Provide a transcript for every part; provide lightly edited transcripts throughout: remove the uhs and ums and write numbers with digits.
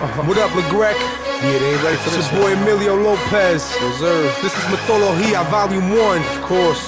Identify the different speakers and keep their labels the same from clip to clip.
Speaker 1: What up, LeGrec?
Speaker 2: Yeah, they ain't ready for this.
Speaker 1: It's your boy Emilio Lopez.
Speaker 2: Reserve.
Speaker 1: This is Mythologia Volume 1.
Speaker 2: Of course.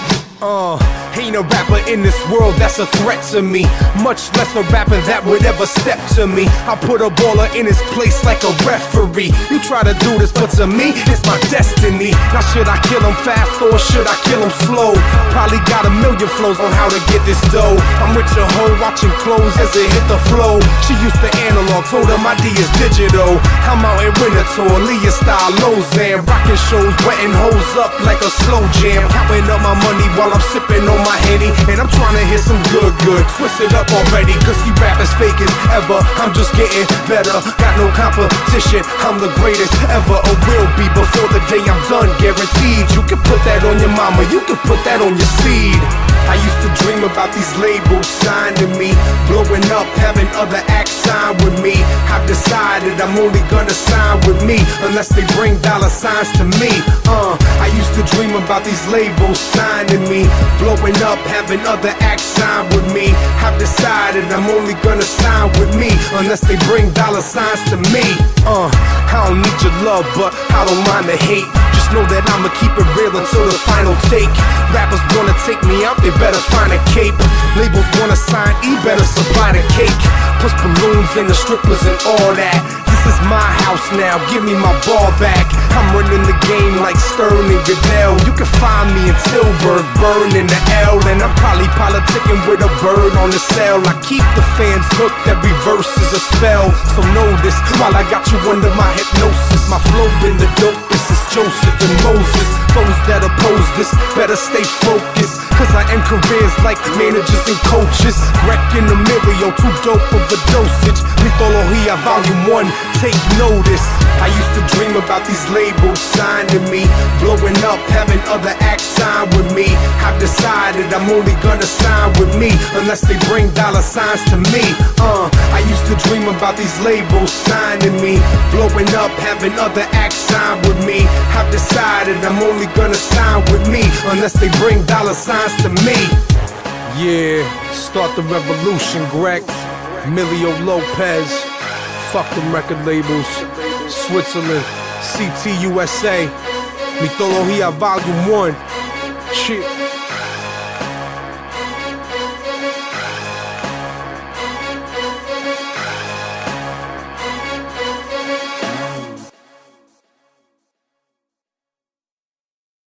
Speaker 1: Ain't a rapper in this world that's a threat to me, much less a rapper that would ever step to me. I put a baller in his place like a referee. You try to do this, but to me, it's my destiny. Now should I kill him fast or should I kill him slow? Probably got a million flows on how to get this dough. I'm with your hoe watching clothes as it hit the flow. She used to analog, told her my D is digital. I'm out in winter tour, Leah style, Lozan, rocking shows, wetting hoes up like a slow jam. Counting up my money while I'm sipping on my Henny, and I'm trying to hit some good. Twist it up already, cause you rappers fake as ever. I'm just getting better, got no competition. I'm the greatest ever, or will be before the day I'm done, guaranteed. You can put that on your mama, you can put that on your seed. I used to dream about these labels signing me, blowing up, having other acts sign with me. I've decided I'm only gonna sign with me unless they bring dollar signs to me. I used to dream about these labels signing me, blowing up, having other acts sign with me. I've decided I'm only gonna sign with me unless they bring dollar signs to me. I don't need your love, but I don't mind the hate. Just know that I'ma keep it real until the final take. Rappers wanna take me out, they better find a cape. Labels wanna sign, better supply the cake. Plus balloons and the strippers and all that. This is my house now, give me my ball back. I'm running the game like Stern and Goodell. You can find me in Tilburg, burning the L. And I'm probably politicking with a bird on the cell. I keep the fans hooked, every verse is a spell. So know this, while I got you under my hypnosis. My flow been the dopest, it's Joseph and Moses. Those that oppose this, better stay focused, cause I end careers like managers and coaches. Grec and Emilio, too dope of a dosage. Mythologia Volume 1, take notice. I used to dream about these labels signing me, blowing up, having other acts sign with me. I've decided I'm only gonna sign with me unless they bring dollar signs to me. I used to dream about these labels signing me, blowing up, having other acts sign with me. I've decided I'm only gonna sign with me unless they bring dollar signs to me. Yeah, start the revolution, Grec. Emilio Lopez. Fuck them record labels. Switzerland, CT USA, Mythologia Volume 1. Shit.